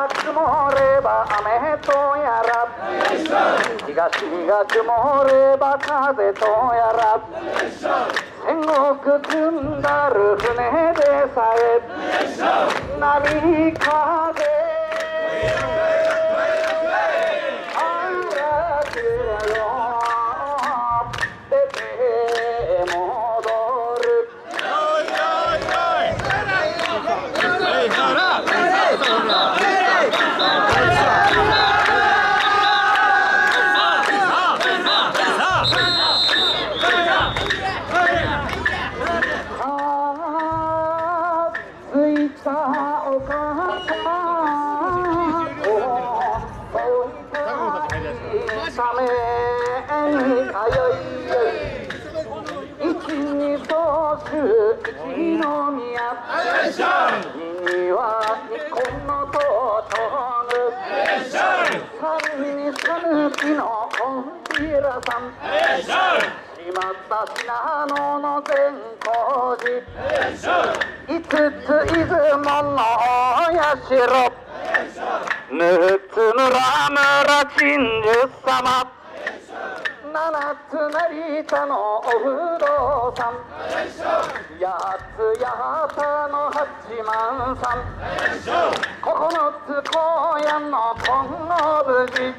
が曇れば雨とやら、東が曇れば風とやら、戦国組んだる船でさえ波風信濃の善光寺、五つ出雲の社、六つ村村鎮守様、七つ成田のお不動さん、八つ八幡の八幡さん、九つ高野の金剛無事、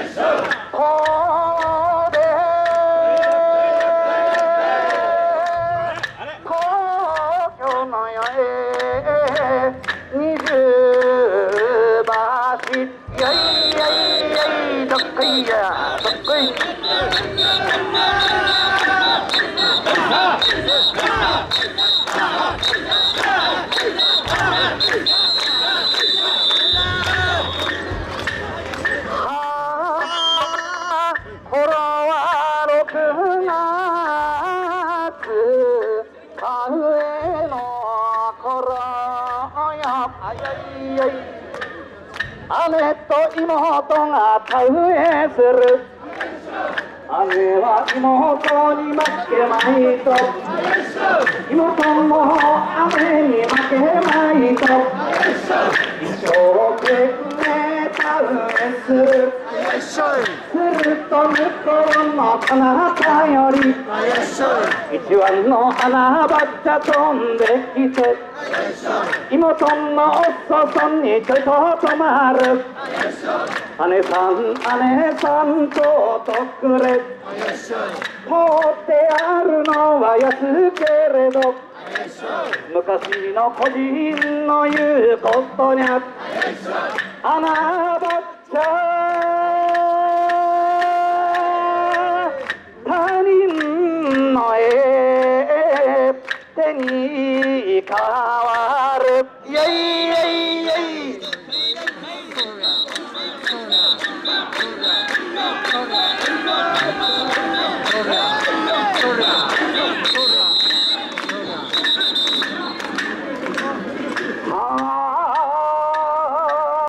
姉と妹が田植えする、姉は妹に負けまいと、妹も姉に負けまいと、一生懸命田植えする。すると向こうの彼方より一羽の花ばっちゃ飛んできて、妹のお裾にちょいと止まる。姉さんとおとくれ、放ってあるのは安けれど、昔の個人の言うことにゃ花ばっちゃ他人の手に変わる。イエイイエイ